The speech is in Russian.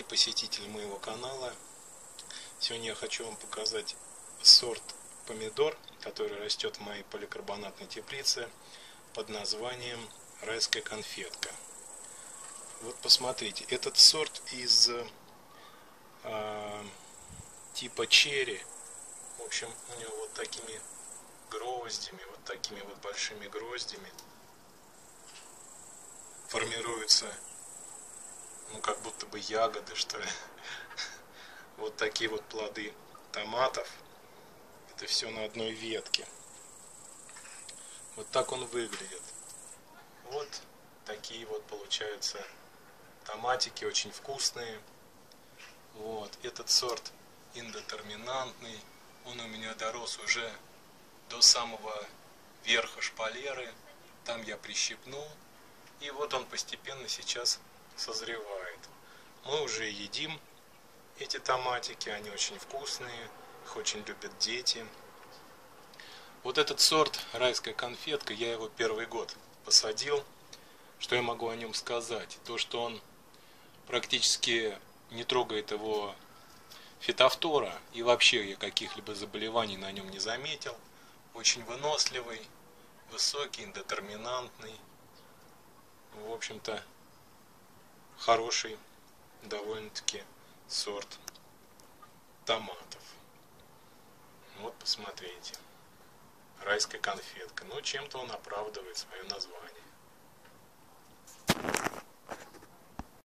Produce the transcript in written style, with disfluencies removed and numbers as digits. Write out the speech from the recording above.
посетители моего канала. Сегодня я хочу вам показать сорт помидор, который растет в моей поликарбонатной теплице под названием «Райская конфетка». Вот посмотрите, этот сорт из типа черри. В общем, у него вот такими гроздями, вот такими вот большими гроздями формируются, ну, как будто бы ягоды, что ли. Вот такие вот плоды томатов. Это все на одной ветке. Вот так он выглядит. Вот такие вот получаются томатики, очень вкусные. Вот этот сорт индетерминантный. Он у меня дорос уже до самого верха шпалеры. Там я прищипнул. И вот он постепенно сейчас созревает. Мы уже едим эти томатики, они очень вкусные, их очень любят дети. Вот этот сорт «Райская конфетка», я его первый год посадил. Что я могу о нем сказать? То, что он практически не трогает его фитофтора, и вообще я каких-либо заболеваний на нем не заметил. Очень выносливый, высокий, индетерминантный. В общем-то, хороший довольно-таки сорт томатов. Вот посмотрите. Райская конфетка. Но чем-то он оправдывает свое название.